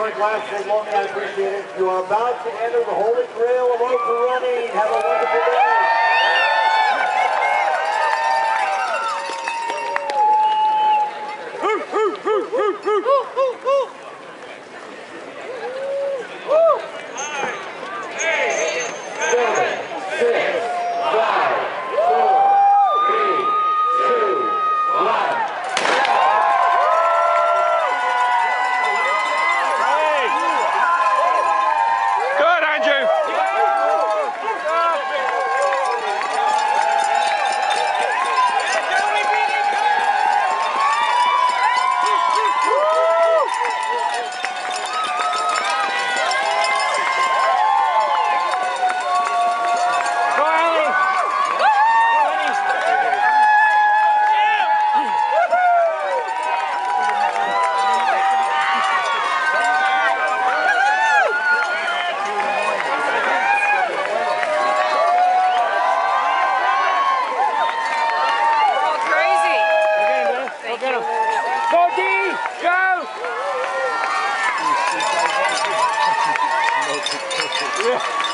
like last year, long, I appreciate it. You are about to enter the holy grail of ultra running. Have a wonderful day. Go, D! Go! Yeah.